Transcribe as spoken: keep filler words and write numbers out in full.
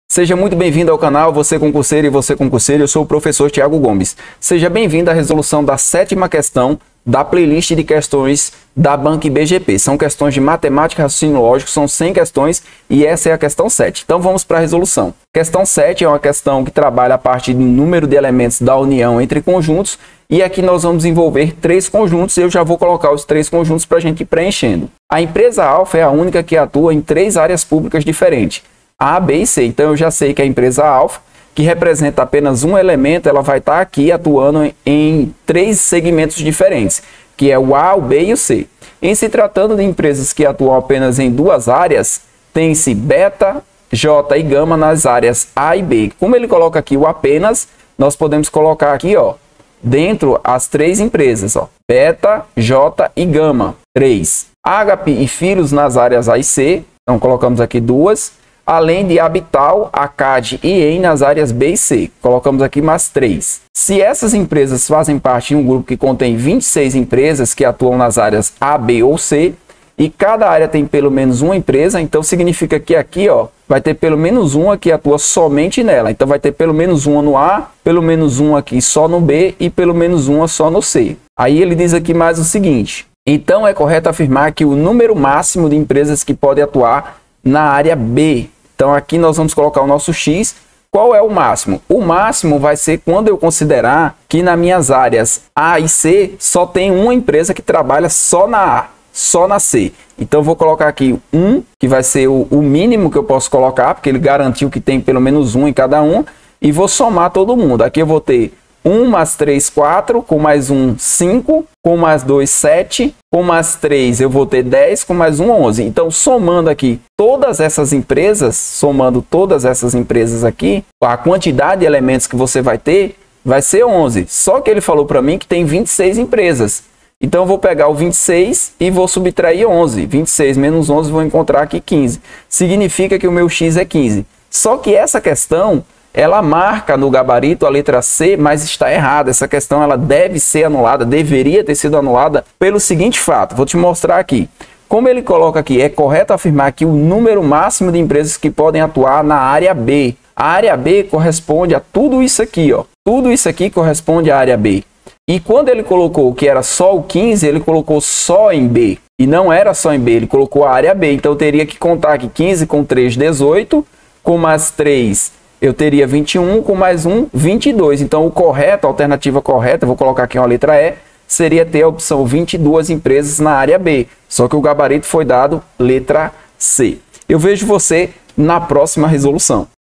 Seja muito bem-vindo ao canal, você concurseiro e você concurseiro, eu sou o professor Thiago Gomes. Seja bem-vindo à resolução da sétima questão da playlist de questões da Banca B G P. São questões de matemática e raciocínio lógico, são cem questões e essa é a questão sete. Então vamos para a resolução. Questão sete é uma questão que trabalha a parte do número de elementos da união entre conjuntos e aqui nós vamos desenvolver três conjuntos e eu já vou colocar os três conjuntos para a gente ir preenchendo. A empresa Alfa é a única que atua em três áreas públicas diferentes. A, B e C. Então eu já sei que a empresa Alfa, que representa apenas um elemento, ela vai estar aqui atuando em, em três segmentos diferentes, que é o A, o B e o C. Em se tratando de empresas que atuam apenas em duas áreas, tem-se beta, J e gama nas áreas A e B. Como ele coloca aqui o apenas, nós podemos colocar aqui, ó, dentro as três empresas, ó, beta, J e gama, três. H e filhos nas áreas A e C, então colocamos aqui duas. Além de Habital, A C A D e E M nas áreas B e C. Colocamos aqui mais três. Se essas empresas fazem parte de um grupo que contém vinte e seis empresas que atuam nas áreas A, B ou C, e cada área tem pelo menos uma empresa, então significa que aqui, ó, vai ter pelo menos uma que atua somente nela. Então vai ter pelo menos uma no A, pelo menos uma aqui só no B e pelo menos uma só no C. Aí ele diz aqui mais o seguinte: então é correto afirmar que o número máximo de empresas que podem atuar na área B. Então aqui nós vamos colocar o nosso X. Qual é o máximo? O máximo vai ser quando eu considerar que nas minhas áreas A e C só tem uma empresa que trabalha só na A, só na C. Então eu vou colocar aqui um, que vai ser o, o mínimo que eu posso colocar, porque ele garantiu que tem pelo menos um em cada um, e vou somar todo mundo. Aqui eu vou ter um mais três, quatro, com mais um, cinco, com mais dois, sete, com mais três eu vou ter dez, com mais um, onze. Então, somando aqui todas essas empresas, somando todas essas empresas aqui, a quantidade de elementos que você vai ter vai ser onze. Só que ele falou para mim que tem vinte e seis empresas. Então, eu vou pegar o vinte e seis e vou subtrair onze. vinte e seis menos onze, vou encontrar aqui quinze. Significa que o meu X é quinze. Só que essa questão, ela marca no gabarito a letra C, mas está errada. Essa questão ela deve ser anulada, deveria ter sido anulada pelo seguinte fato. Vou te mostrar aqui. Como ele coloca aqui, é correto afirmar que o número máximo de empresas que podem atuar na área B. A área B corresponde a tudo isso aqui, ó. Tudo isso aqui corresponde à área B. E quando ele colocou que era só o quinze, ele colocou só em B. E não era só em B, ele colocou a área B. Então eu teria que contar aqui quinze com três, dezoito, com mais três, eu teria vinte e um, com mais um, vinte e dois. Então, o correto, a alternativa correta, vou colocar aqui uma letra E, seria ter a opção vinte e duas empresas na área B. Só que o gabarito foi dado letra C. Eu vejo você na próxima resolução.